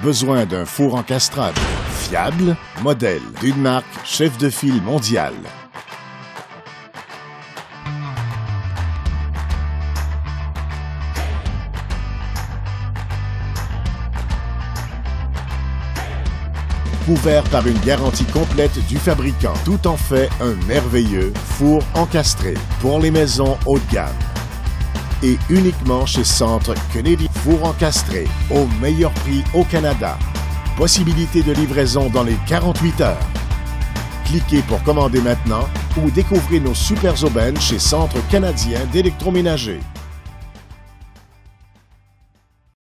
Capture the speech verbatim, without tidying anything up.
Besoin d'un four encastrable fiable? Modèle d'une marque chef de file mondiale. Couvert par une garantie complète du fabricant. Tout en fait un merveilleux four encastré pour les maisons haut de gamme. Et uniquement chez Centre Kennedy. Four encastré au meilleur prix au Canada. Possibilité de livraison dans les quarante-huit heures. Cliquez pour commander maintenant ou découvrez nos super aubaines chez Centre canadien d'électroménager.